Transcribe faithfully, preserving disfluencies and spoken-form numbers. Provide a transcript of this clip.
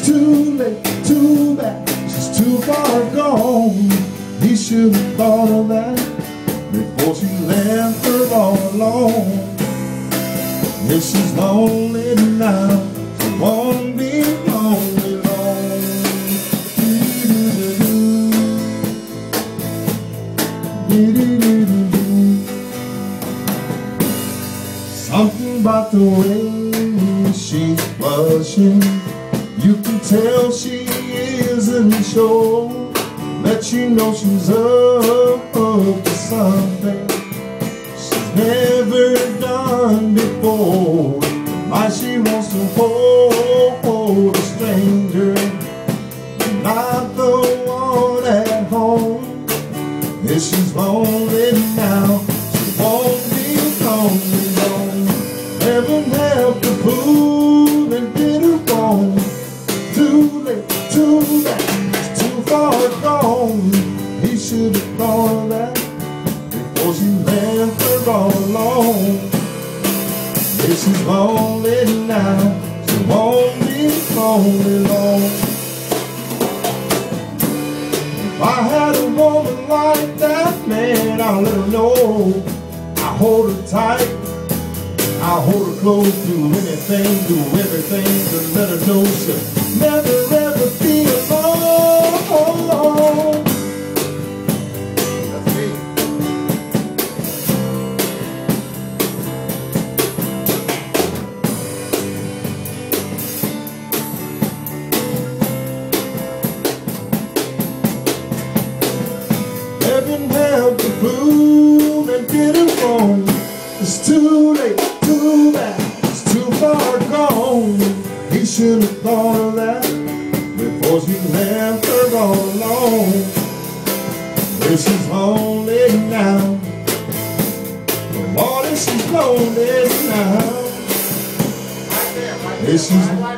It's too late, too bad, she's too far gone. He should have thought of that before she left her all alone. If she's lonely now, she won't be lonely long. Something about the way she's blushing, you can tell she isn't sure, but you know she's up, up to something she's never done before. Why she wants to hold, hold a stranger, not the one at home. If she's lonely now, she won't be lonely long. Heaven help the fool that did her wrong. Too late, too late, it's too far gone. He should have thought of that before she left her all alone. If she's lonely now, she won't be lonely long. If I had a woman like that, man, I'll let her know. I hold her tight, I hold her close, do anything, do everything to let her know she'll never ever be alone. That's me. Heaven help the fool that did it wrong. It's too late, too bad, it's too far gone. He should have thought of that before she left her all alone. If she's lonely now, Lord, if she's lonely now, if she's